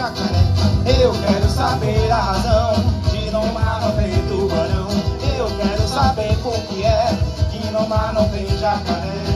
jacaré. Eu quero saber a razão de no mar não tem tubarão. Eu quero saber por que é que no mar não tem jacaré.